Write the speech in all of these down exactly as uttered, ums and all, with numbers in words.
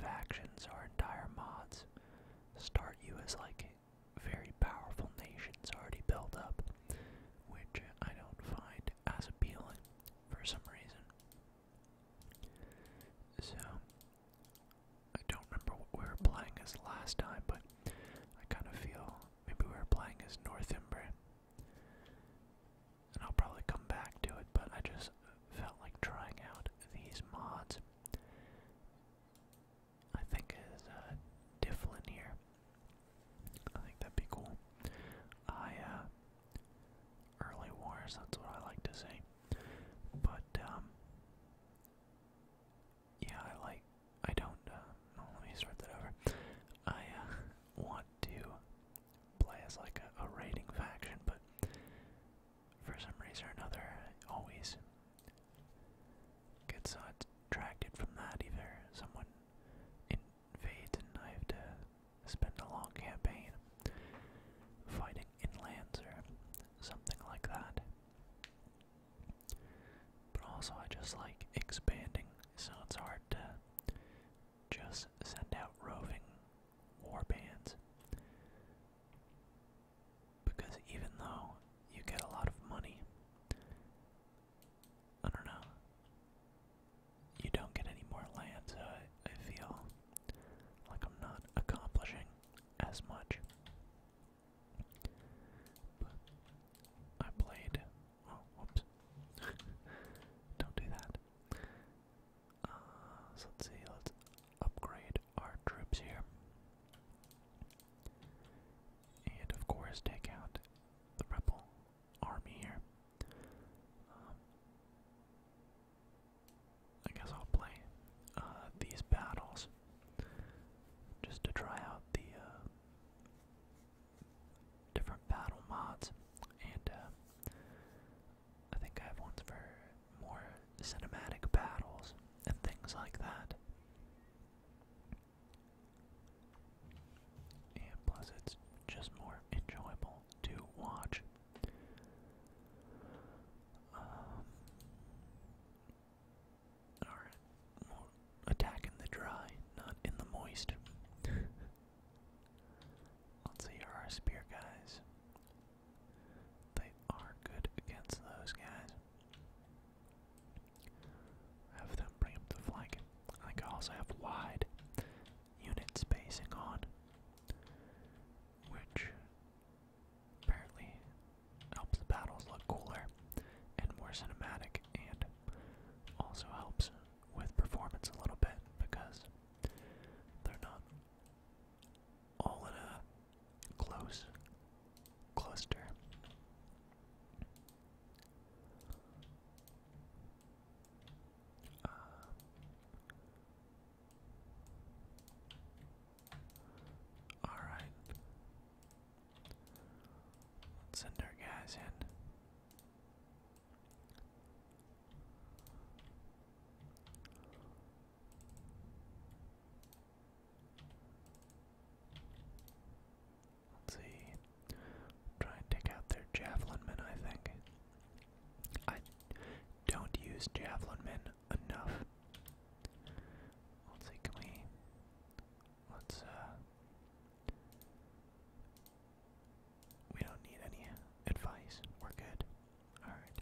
factions or entire mods start you as like very powerful nations already built up, which I don't find as appealing for some reason. So, I don't remember what we were playing as last time, but I kind of feel maybe we were playing as Northumbria. And I'll probably come back to it, but I just felt like trying out these mods. I think is uh, Dyflin here. I think that'd be cool. I, uh, early wars, that's what I like to say. But, um, yeah, I like, I don't, uh, oh, let me start that over. I, uh, want to play as like a, a raiding faction, but for some reason or another, I always get so attracted from that. Either someone invades and I have to spend a long campaign fighting inlands or something like that. But also I just like expanding, so it's hard to just send out roving war bands. Because even though you get a lot of money, I don't know, you don't get any more land, so I, I feel like I'm not accomplishing as much. But I played, oh, whoops, don't do that. Uh, so let's see, let's upgrade our troops here. And of course take out the rebel army here. Um, I guess I'll play uh, these battles just to try out the uh, different battle mods, and uh, I think I have ones for more cinematic battles and things like that. And plus it's just more enjoyable to watch. Um, Alright, well, attack in the dry, not in the moist. Let's see, are our spear guys? They are good against those guys. Have them bring up the flank. I think I also have wide unit spacing on, which apparently helps the battles look cooler and more cinematic, and also helps with performance a little bit because they're not all in a close cluster. Uh, Alright. Let's send our guys in. Let's see. Try and take out their javelin men, I think. I don't use javelin men enough. Let's see, can we... Let's, uh... we don't need any advice. We're good. Alright.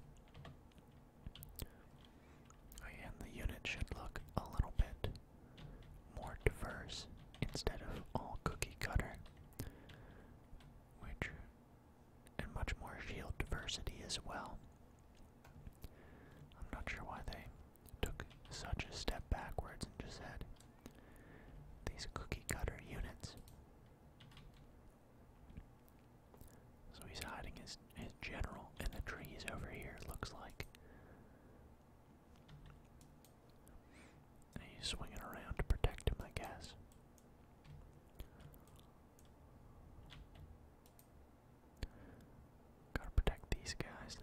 Oh, and the unit should look a little bit more diverse instead of all cookie cutter, which, and much more shield diversity as well. I'm not sure why they took such a step backwards and just had these cookie cutter units. So he's hiding his, his general in the trees over here, it looks like. And he's swinging around to protect him, I guess. Gotta protect these guys,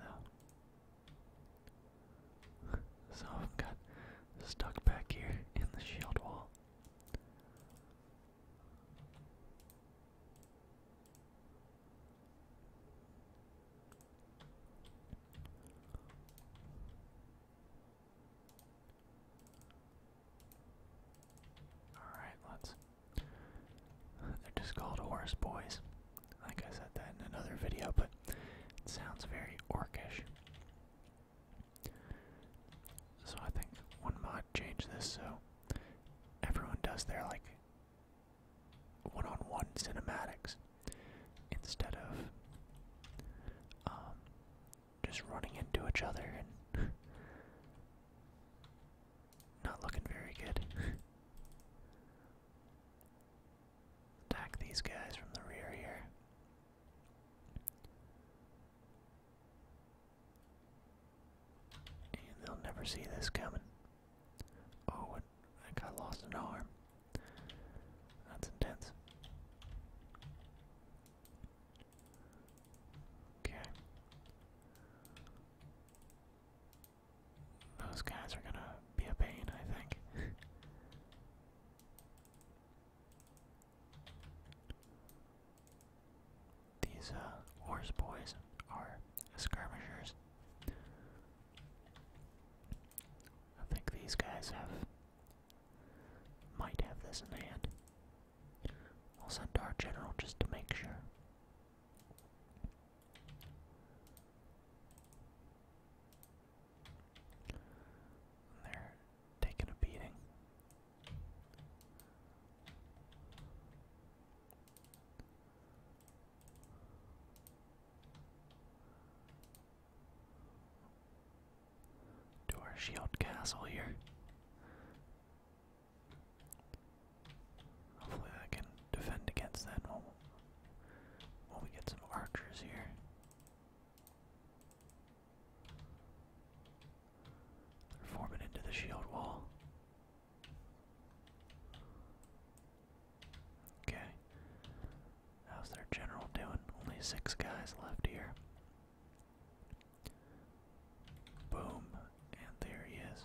though. Some of them got stuck back here in the shield wall. sounds very orcish. So I think one mod changed this so everyone does their like one-on-one cinematics instead of um, just running into each other and not looking very good. Attack these guys from the rear here. And they'll never see this coming. Oh, I got lost an arm. That's intense. Okay. Those guys are gonna be a pain, I think. These uh, horse boys are skirmishers. I think these guys have might have this in hand. We'll send our general just to make sure. They're taking a beating. To our shield castle here. Hopefully I can defend against that while, while we get some archers here. They're forming into the shield wall. Okay. How's their general doing? Only six guys left here. Boom. And there he is.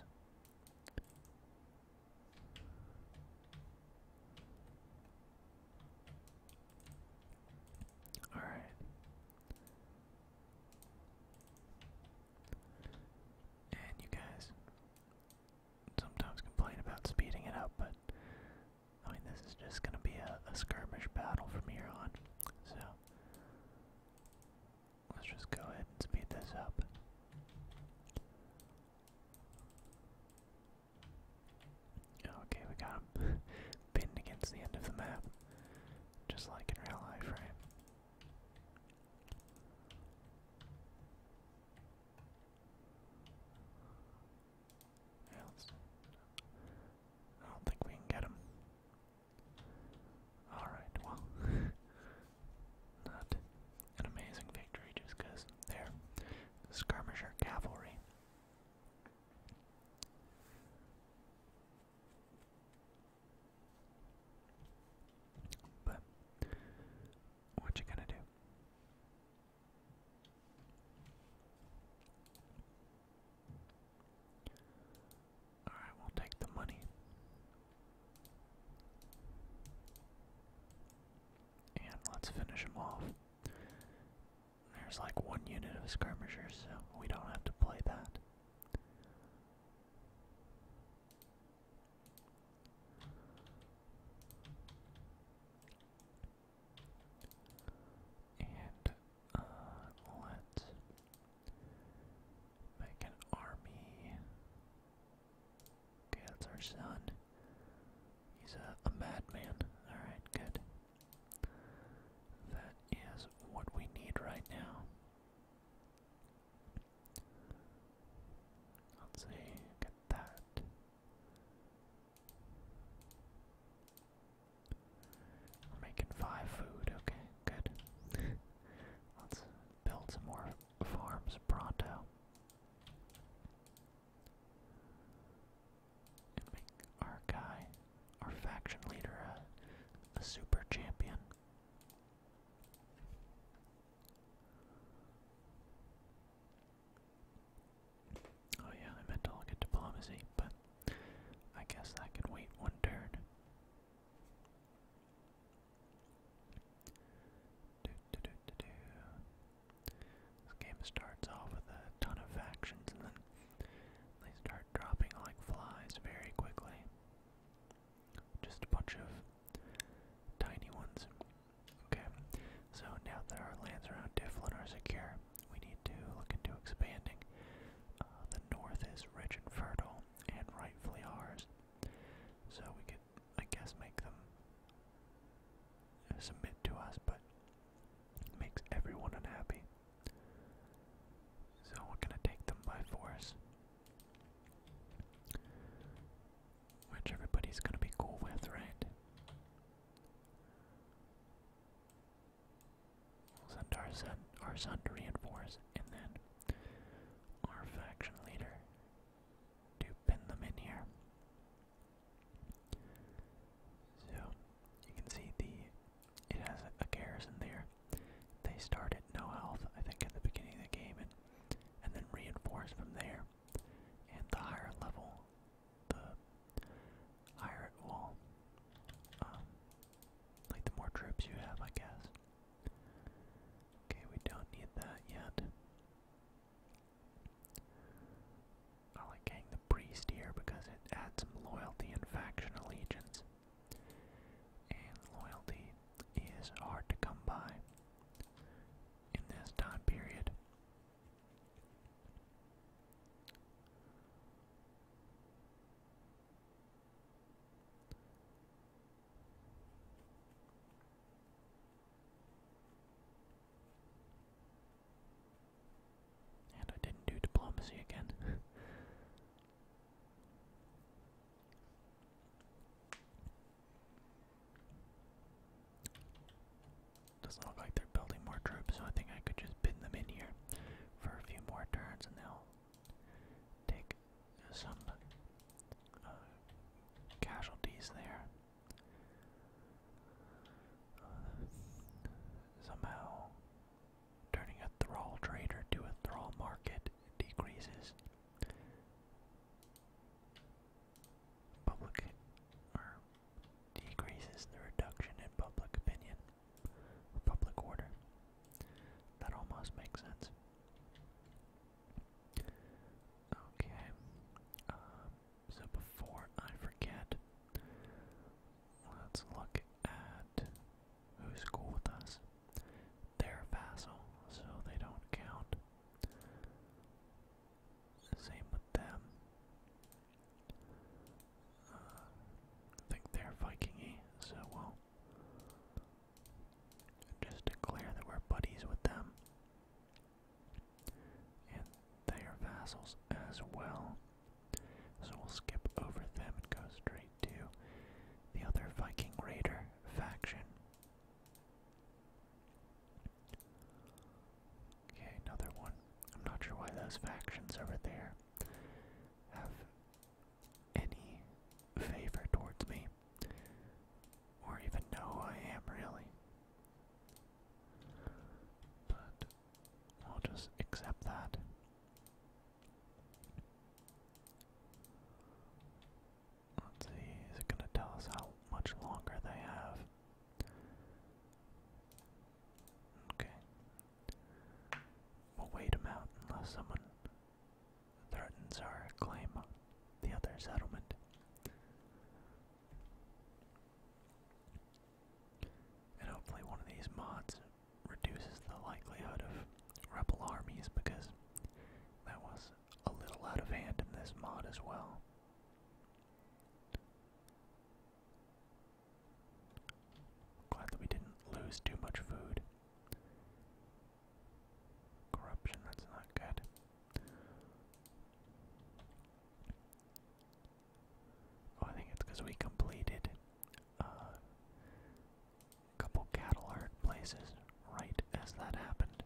Alright. And you guys sometimes complain about speeding it up, but I mean, this is just going to be a, a skirmish battle from here on. So let's just go ahead and speed this up. Okay, we got him pinned against the end of the map, just like in real life, right? Yeah, let's, I don't think we can get him. Alright, well, not an amazing victory just because they're skirmisher cavalry. But what you gonna do? Alright, we'll take the money. And let's finish him off. There's like one unit of skirmishers, so we don't have to play that. And uh, let's make an army. Okay, that's our son. He's a, a madman. Alright, good. That is what we need right now. submit to us, but it makes everyone unhappy. So we're gonna take them by force, which everybody's gonna be cool with, right? We'll send our son, our son to reinforce, and then our faction leader to pin them in here. So you can see the it has a, a garrison there. They start at no health, I think, at the beginning of the game, and and then reinforce from there. And the higher level, the higher it will, um, like the more troops you have, I guess. Okay, we don't need that yet. I like getting the priest here because it adds some loyalty and faction allegiance. And loyalty is hard to come by in this time period. And I didn't do diplomacy again. Doesn't look like they're building more troops, so I think I could just pin them in here for a few more turns and they'll take some uh, casualties there. Uh, somehow turning a thrall trader to a thrall market decreases public or decreases the reduction in public opinion, public order. That almost makes sense. Okay. Um, so before I forget, let's look at who's cool with us. They're vassal, so they don't count. Same with them. Uh, I think they're Viking-y, so we'll just declare that we're buddies with them. And they are vassals as well. So we'll skip over them and go straight to the other Viking raider faction. Okay, another one. I'm not sure why those factions over there have any favor towards me, or even know who I am, really. But we'll just accept that. Let's see, is it going to tell us how much longer they have? Okay. We'll wait them out unless someone threatens our claim on the other settlement. And hopefully one of these mods reduces the likelihood of rebel armies, because that was a little out of hand in this mod as well. Glad that we didn't lose too much food. Corruption, that's not good. Oh, I think it's because we completed uh, a couple cattle herd places right as that happened.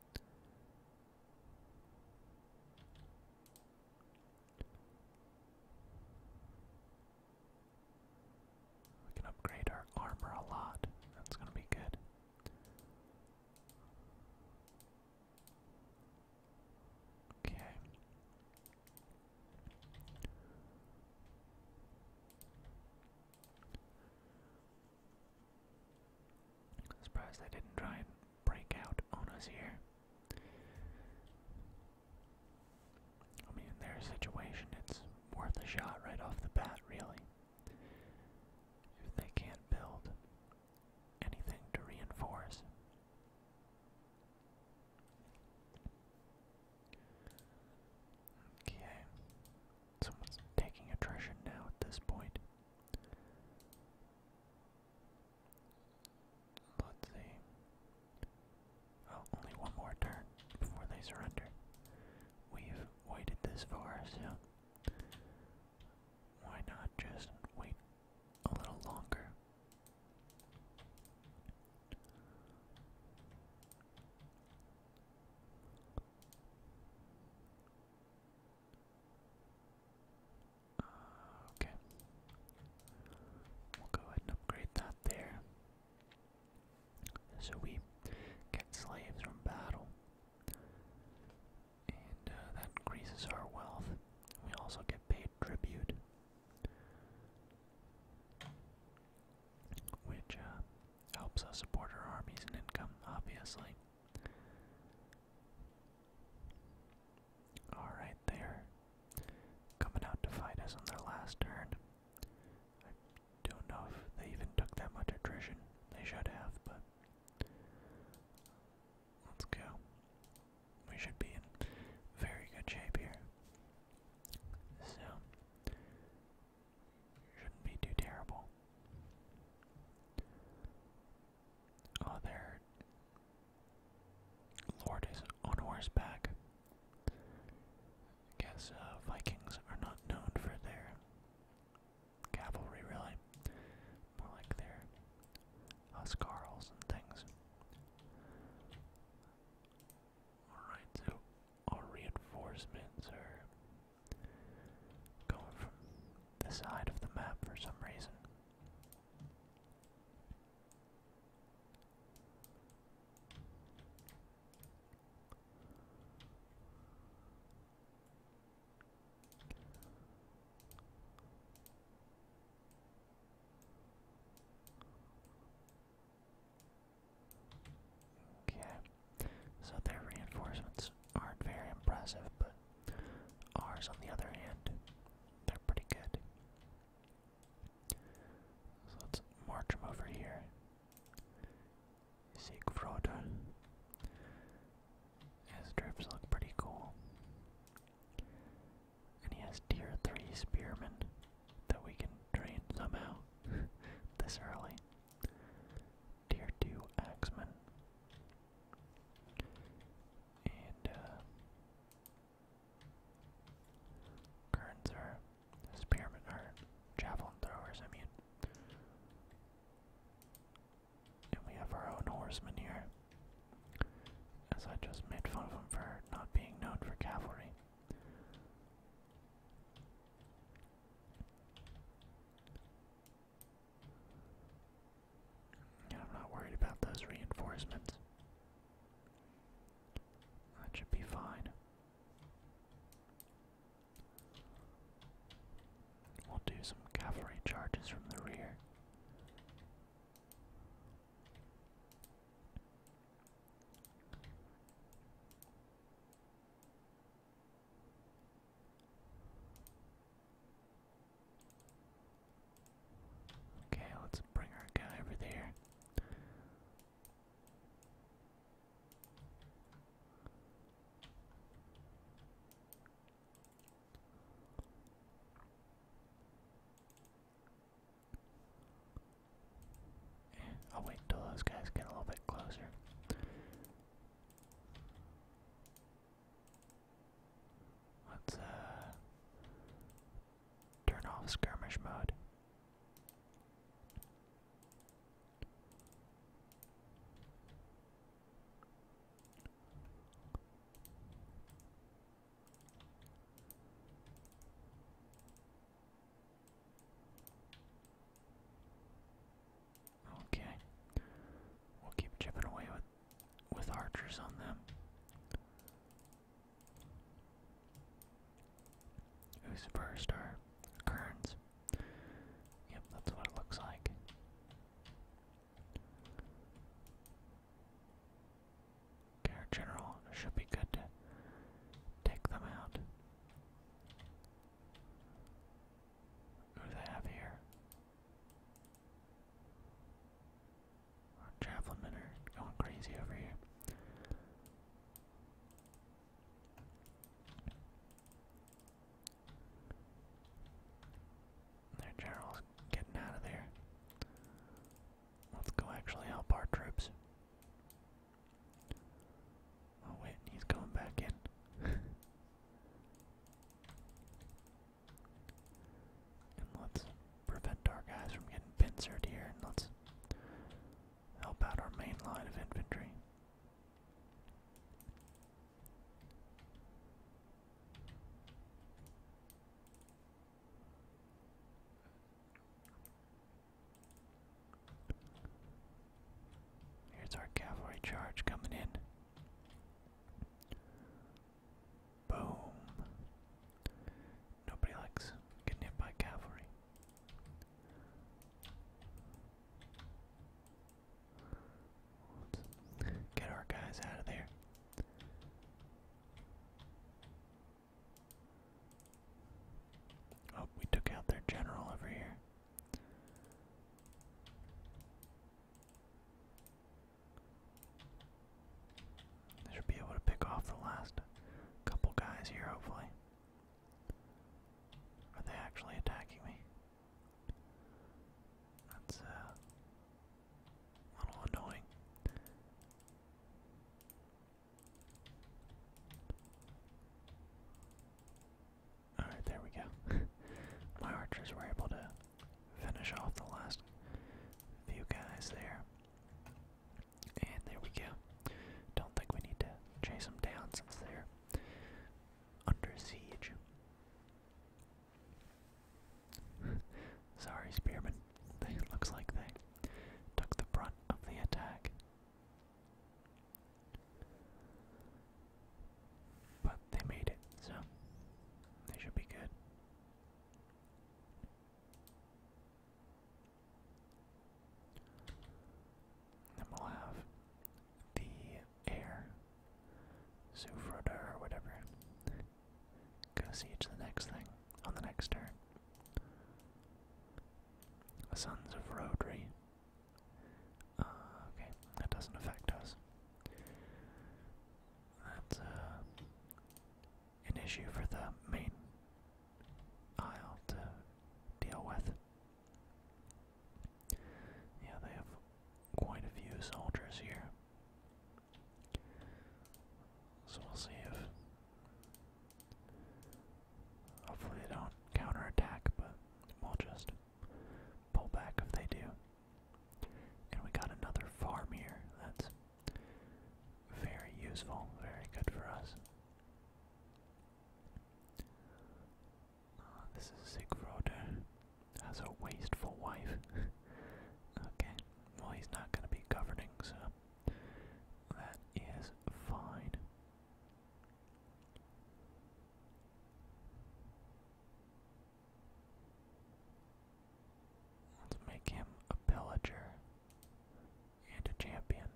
We can upgrade our armor a lot. That's gonna be good. Okay. Surprised they didn't try and break out on us here. I mean, in their situation, it's worth a shot right off the bat, really. If they can't build anything to reinforce. Okay. Someone's taking attrition now at this point. surrender. We've waited this far, so why not just wait a little longer? Okay. We'll go ahead and upgrade that there. So we get slaves from battle. And uh, that increases our wealth. We also get paid tribute. Which uh, helps us support our armies and income, obviously. Alright, they're coming out to fight us on their last turn. I don't know if they even took that much attrition. They should have, but let's go. We should be in very good shape here. So, shouldn't be too terrible. Oh, their lord is on horseback. I guess uh, Vikings are not known for their cavalry, really. More like their huscarls and things. Alright, so our reinforcements are going from the side of the map for some reason. Okay, so their reinforcements aren't very impressive, but ours, on the other hand, they're pretty good. So let's march them over here. Siegfried. His troops look pretty cool. And he has tier three spearmen that we can train somehow this early. Tier two axemen. And uh Kerns are spearmen or javelin throwers, I mean. And we have our own horsemen here. As I just made fun of him for not being known for cavalry. Yeah, I'm not worried about those reinforcements. That should be fine. We'll do some cavalry charges from the rear. Okay, let's bring our guy over there. I'll wait until those guys get a little bit closer. Let's uh turn off skirmish mode. Okay. We'll keep chipping away with with archers on them. Who's first? Our Kerns. Yep, that's what it looks like. Okay, our general should be good to take them out. Who do they have here? Our javelinmen are going crazy over here. Their general's getting out of there. Let's go actually help our troops. Oh wait, he's going back in. charge coming in. Boom. Nobody likes getting hit by cavalry. Let's get our guys out of there. Oh, we took out their general over here. They should be able to pick off the last couple guys here, hopefully. Are they actually attacking me? That's uh, a little annoying. Alright, there we go. My archers were able to finish off the last few guys there. And there we go. Don't think we need to chase them down since they're under siege. Sorry, spearmen. They looks like they took the brunt of the attack. But they made it, so they should be good. Then we'll have the heir, Sufroda or whatever, go siege the next thing on the next turn. Sons of Rodri. Uh, okay, that doesn't affect us. That's uh, an issue for the main isle to deal with. Yeah, they have quite a few soldiers here. So we'll see if hopefully they don't counterattack, but we'll just pull back if they do. And we got another farm here. That's very useful, very good for us. Uh, this is Sigfrod. Has a wasteful wife. Okay, well he's not going to be governing, so that is fine. Let's make him a pillager and a champion.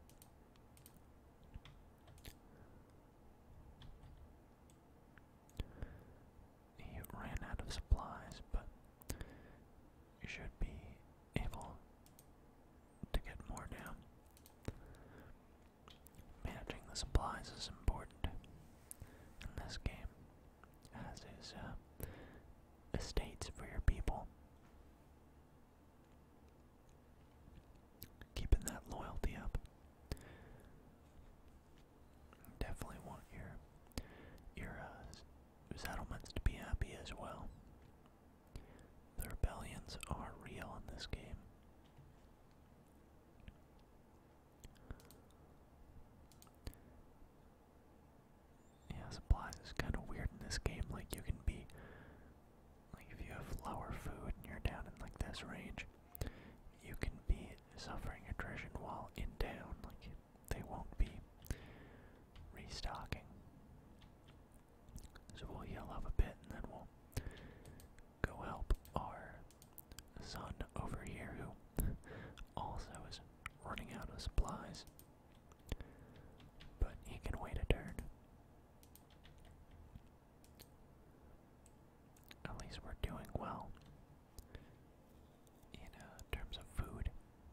He ran out of supplies, but you should be able to get more now. Managing the supplies is important in this game, as is uh, estates for your people. Keeping that loyalty up. Definitely want your your uh, settlements to be happy as well. The rebellions are real in this game. Yeah, supplies is kind of weird in this game. Like you can be, like if you have lower food and you're down in like this range, you can be suffering attrition while in town. Like they won't be restocking. So we'll heal up a bit and then we'll go help our son over here who also is running out of supplies. But he can wait a turn. At least we're doing well in uh, terms of food.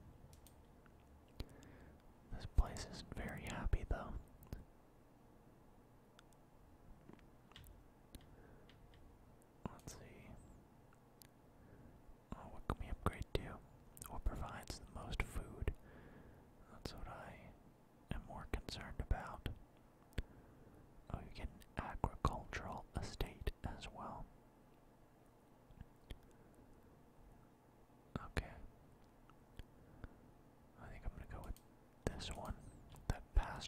This place isn't very happy though. Let's see. Oh, what can we upgrade to? What provides the most food? That's what I am more concerned about. Oh, you get an agricultural estate as well. Okay. I think I'm gonna go with this one. That pasture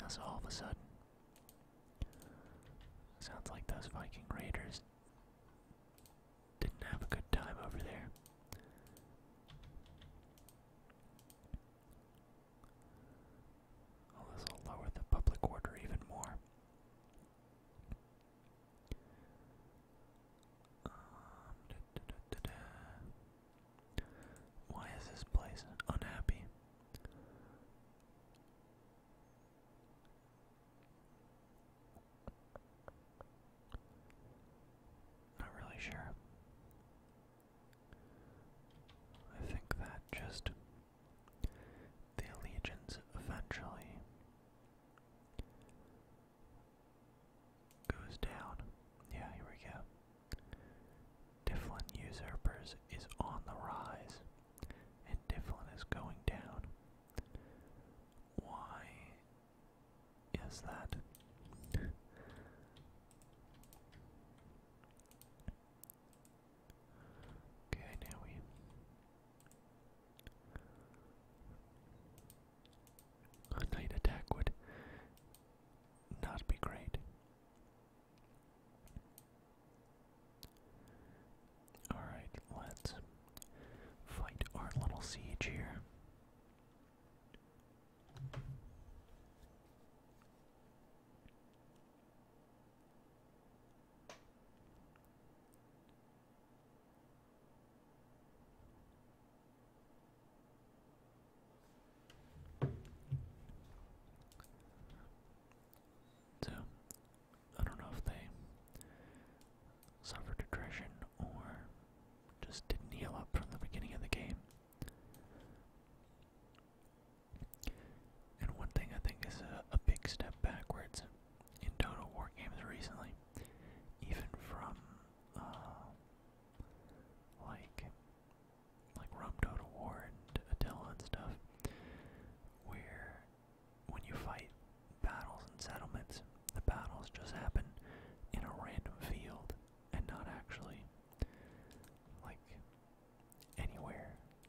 us all of a sudden. Sounds like those Viking raiders didn't have a good time over there. Oh, this will lower the public order even more. Um, da, da, da, da, da. Why is this place unhappy? Not really sure. I think that just the allegiance eventually goes down. Yeah, here we go. Dyflin usurpers is on the rise, and Dyflin is going down. Why is that? Okay, now we a night attack would not be great. Alright, let's fight our little siege here. So, I don't know if they suffered attrition or just didn't heal up from the beginning of the game. And one thing I think is a, a big step backwards in Total War games recently, even from uh, like like Rome Total War and Attila and stuff, where when you fight battles and settlements, the battles just happen in a random field and not actually like anywhere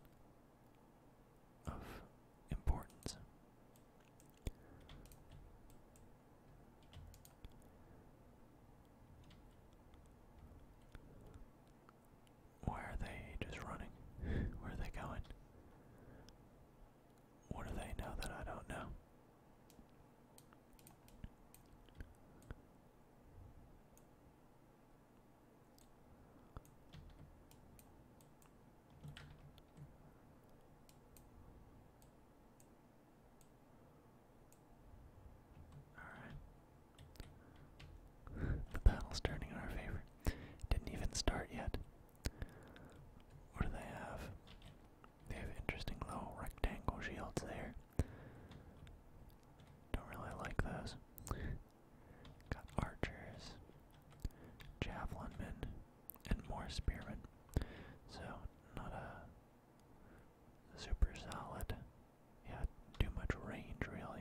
of importance. Why are they just running? Where are they going? What do they know that I don't know? Alright. The battle's turning in our favor. Didn't even start yet. What do they have? They have interesting little rectangle shields there. Don't really like those. Got archers, javelin men, and more spearmen. So, not a super solid, yeah, too much range really.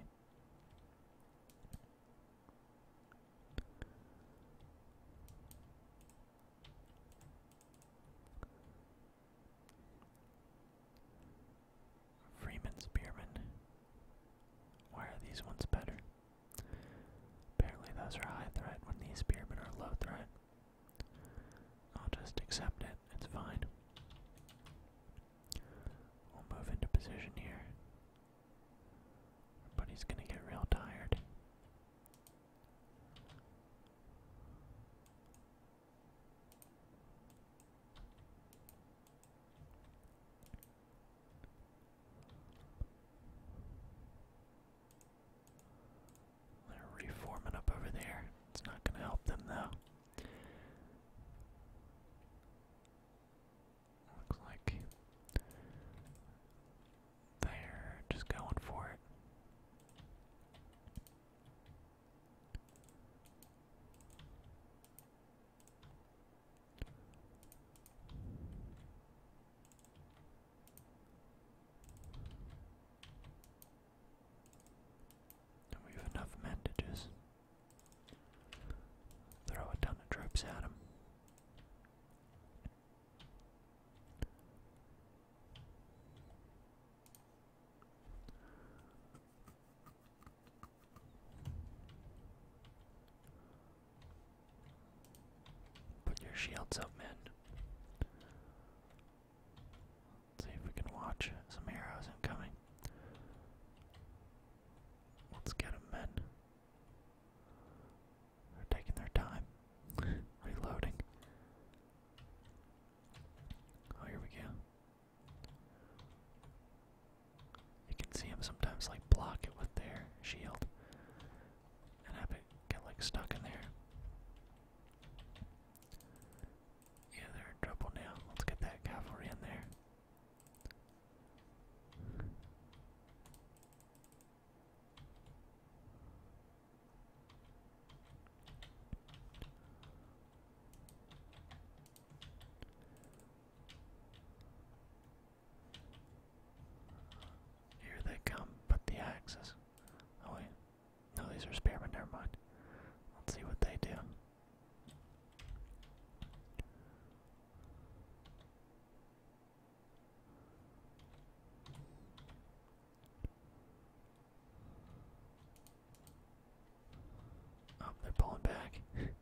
Freeman spearmen. Why are these ones better? Apparently those are high threat when these spearmen are low threat. I'll just accept it, it's fine. We'll move into position here. But he's gonna get real tired. They're reforming up over there. It's not gonna help them though. Looks like they're just going for it. And we have enough men to just throw a ton of troops at him. your shields up, men. Let's see if we can watch some arrows incoming. Let's get them, men. They're taking their time. Reloading. Oh, here we go. You can see them sometimes like block it with their shield and have it get like stuck in there. Yeah, they're in trouble now. Let's get that cavalry in there. Here they come, but the axes. Oh wait, no, these are spearmen, never mind. Let's see what they do. Oh, they're pulling back.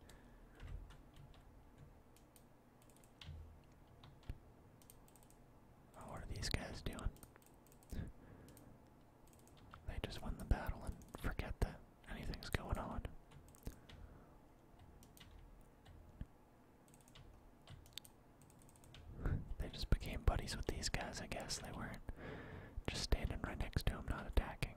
Oh, what are these guys doing? They just win the battle and forget that anything's going on. They just became buddies with these guys, I guess. They weren't just standing right next to him, not attacking.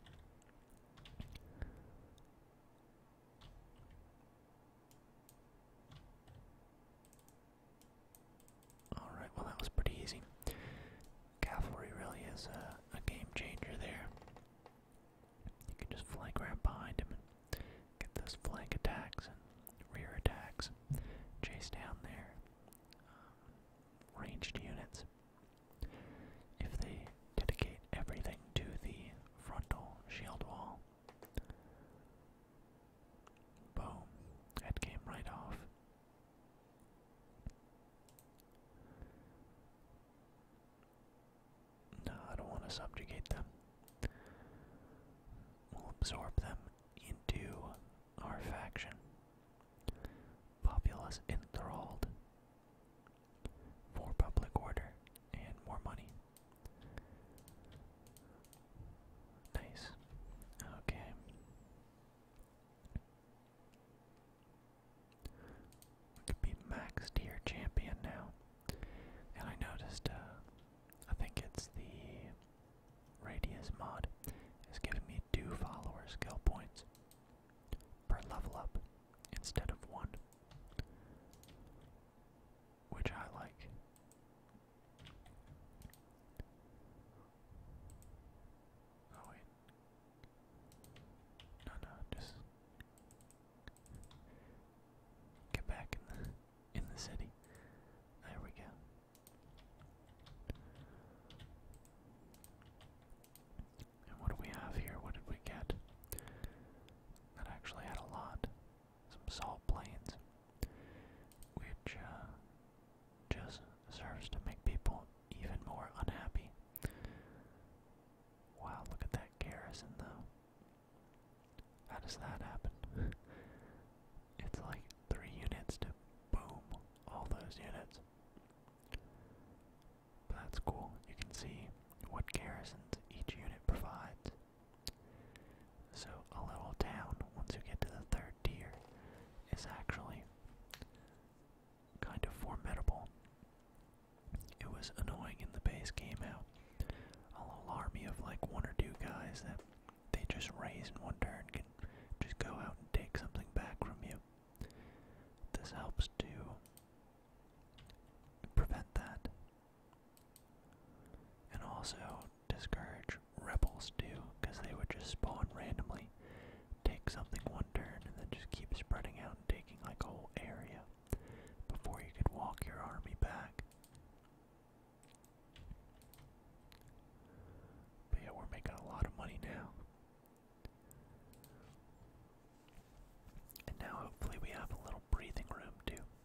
Alright, well that was pretty easy. Cavalry really is a, a game changer there. You can just flank right behind him and get those flank attacks and rear attacks. Chase down their um, ranged units. If they dedicate everything to the frontal shield wall, boom, head came right off. No, I don't want to subjugate them. We'll absorb them into our faction. Populace enthralled. For public order and more money. Nice. Okay. We could be max tier champion now. And I noticed, uh, I think it's the radius mod is giving me two follower skill points per level up instead of one, which I like. Oh wait, no, no, just get back in the in the city. There we go. And what do we have here? What did we get? That actually had a lot. Some salt plains, which uh, just serves to make people even more unhappy. Wow, look at that garrison though. How does that happen? It's like three units to boom all those units. But that's cool. You can see what garrisons each unit provides. So a little town, once you get to the third tier, is actually kind of formidable. It was annoying in the base game how a little army of like one or two guys that they just raise in one turn can just go out and take something back from you. This helps to prevent that. And also discourage rebels too, because they would just spawn randomly, take something one turn, and then just keep spreading out and taking like a whole area before you could walk your army back. But yeah, we're making a lot of money now. And now hopefully we have a little breathing room to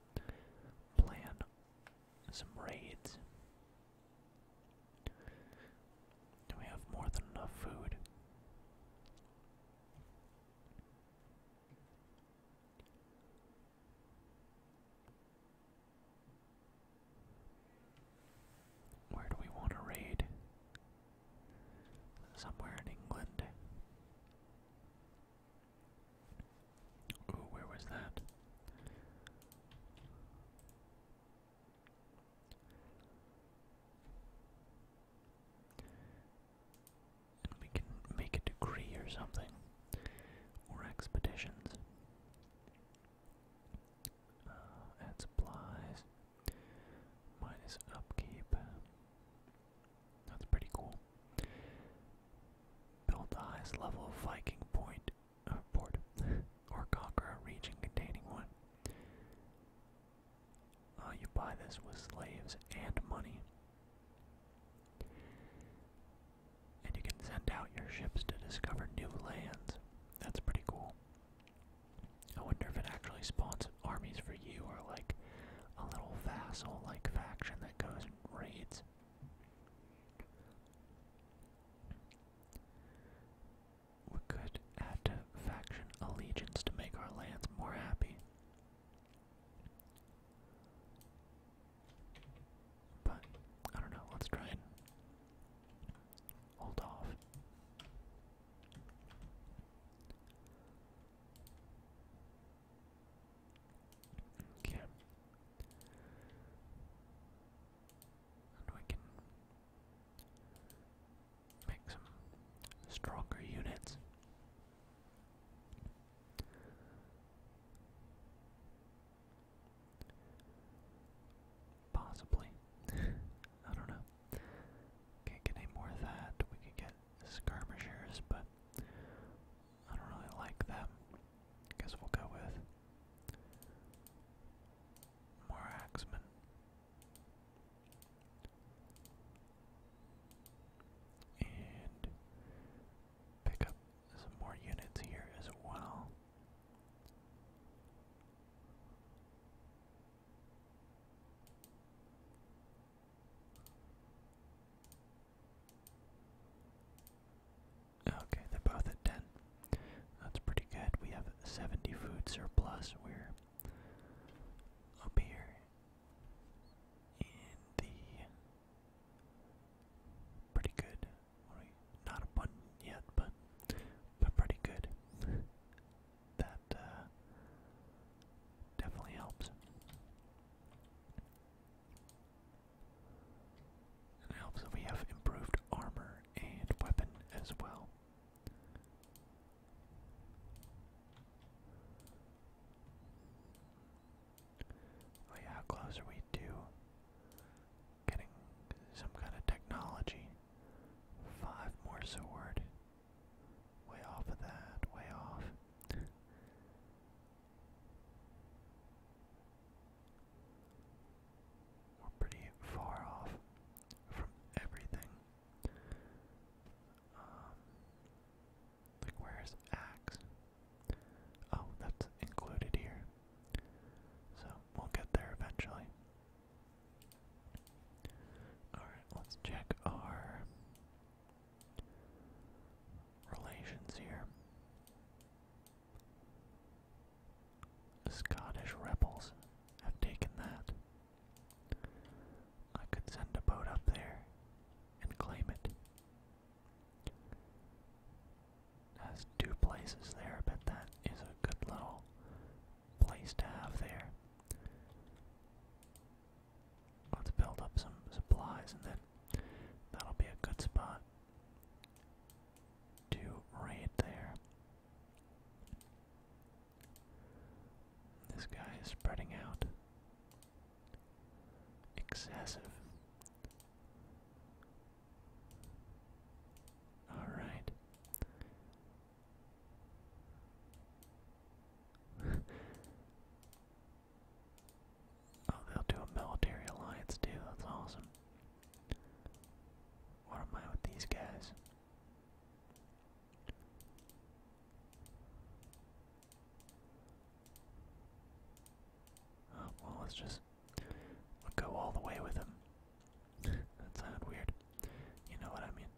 or something. Or expeditions. Uh, and supplies. Minus upkeep. That's pretty cool. Build the highest level of Viking point, uh, port, or conquer a region containing one. Uh, you buy this with slaves and money. And you can send out your ships to discover new lands. That's pretty cool. I wonder if it actually spawns armies for you, or like a little vassal-like faction that goes and raids. We could add to faction allegiance to make our lands more happy. But, I don't know, let's try and hold off. Okay. And we can make some stronger units. Possibly. I don't know. Can't get any more of that. We could get skirmishers, but I don't really like them. Guess we'll go with more axemen. And pick up some more units here as well. Okay, they're both at ten. That's pretty good. We have seventy food surplus. We're up here in the pretty good. Not abundant yet, but but pretty good. That uh, definitely helps. And it helps that we have improved armor and weapon as well. Oh yeah, how close are we to getting some kind of technology? Five more sword. Way off of that, way off. We're pretty far off from everything. Um, like, where's axe? Oh, that's included here. So, we'll get there eventually. Alright, let's check our relations here. The Scottish rebels have taken that. I could send a boat up there and claim it. Has two places there. I bet that is a good little place to have there. Let's build up some supplies, and then that'll be a good spot to raid there. This guy is spreading out. Excessive. Alright. Oh, they'll do a military alliance too. That's awesome. What am I with these guys? Oh, well, let's just go all the way with him. That sounded weird. You know what I mean.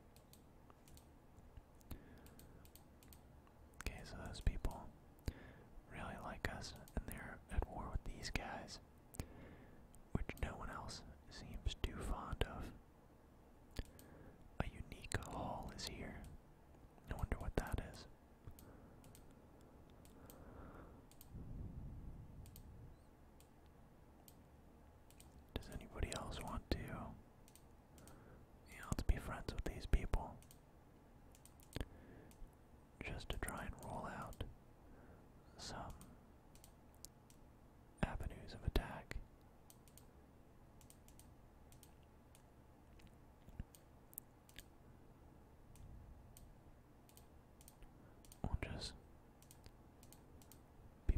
Okay, so those people really like us, and they're at war with these guys, which no one else seems too fond of. A unique hall is here. I wonder what that is. Does anybody else want to? Yeah, let's be friends with these people.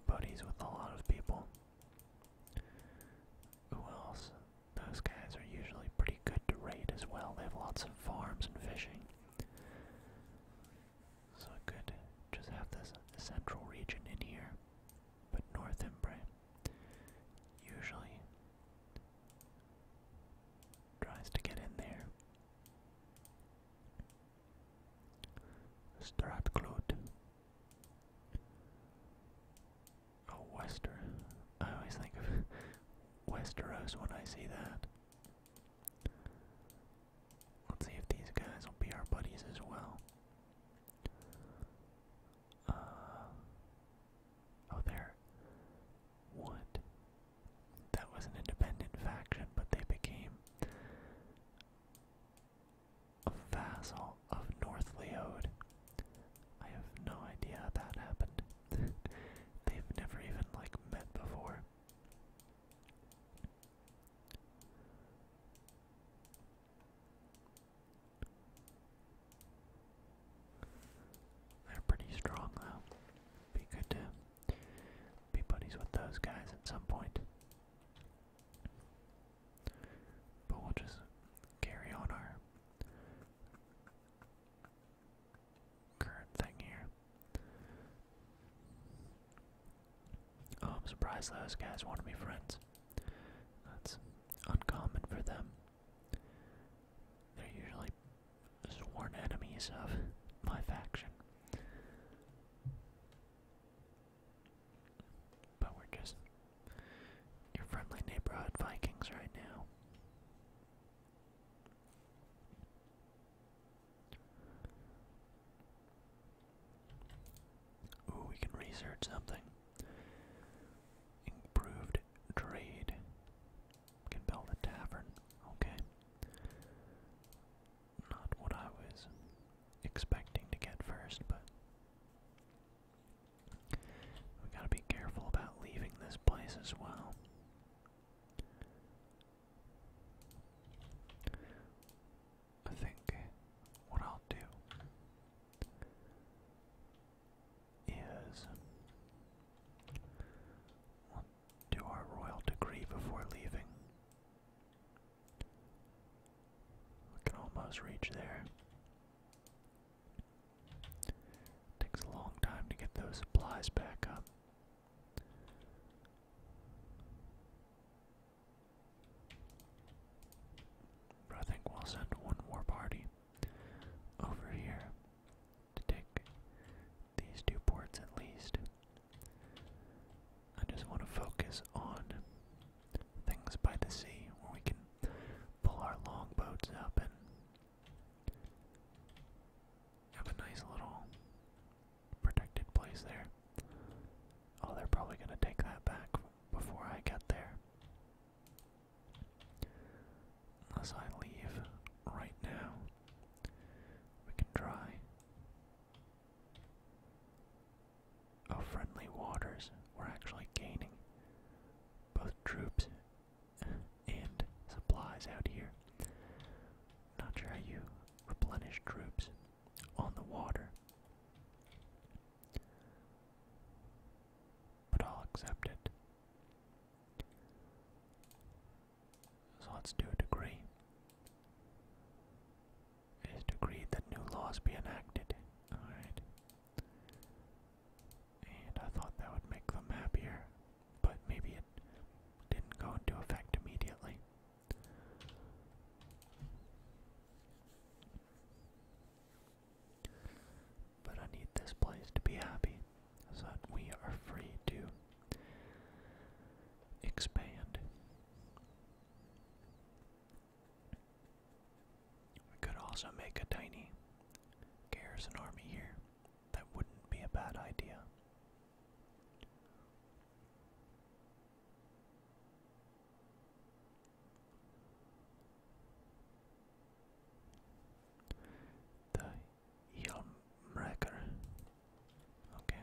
buddies with a lot of people. Who else? Those guys are usually pretty good to raid as well. They have lots of farms and fishing. So I could just have this central region in here. But North Embre usually tries to get in there. Stratclode. Oh, Wester. I always think of Westeros when I see that. Let's see if these guys will be our buddies as well. Uh, oh, they're what? That was an independent faction, but they became a vassal of North Leode. I have no idea how that happened. They've never even, like, met before. They're pretty strong, though. Be good to be buddies with those guys at some point. But we'll just carry on our current thing here. Oh, I'm surprised those guys want to be friends. That's uncommon for them. They're usually sworn enemies of my faction. But we're just your friendly neighborhood Vikings right now. Ooh, we can research something. Improved trade. Can build a tavern. Okay. Not what I was expecting to get first, but we gotta be careful about leaving this place as well. I think what I'll do is we'll do our royal decree before leaving. We can almost reach there. Takes a long time to get those supplies back up. But I think we'll send one more party over here to take these two ports at least. I just want to focus on things by the sea where we can pull our longboats up and have a nice little protected place there. Oh, they're probably going to take that back before I get there. Unless I leave right now, we can try. Oh, friendly waters. We're actually gaining both troops and supplies out here. Not sure how you replenish troops on the water, but I'll accept it. So let's do a decree. It is decreed that new laws be enacted. Alright. And I thought that would make them happier, but maybe it didn't go into effect immediately. But I need this place to be happy so that we are free to expand. We could also make a tiny garrison army here. That wouldn't be a bad idea. The Yelmrecker. Okay.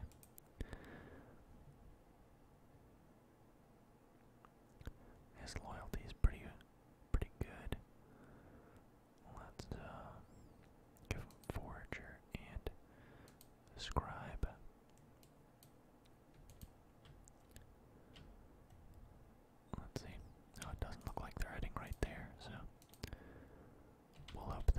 His loyalty is pretty pretty good. Let's uh, give him Forager and Scribe. we'll hope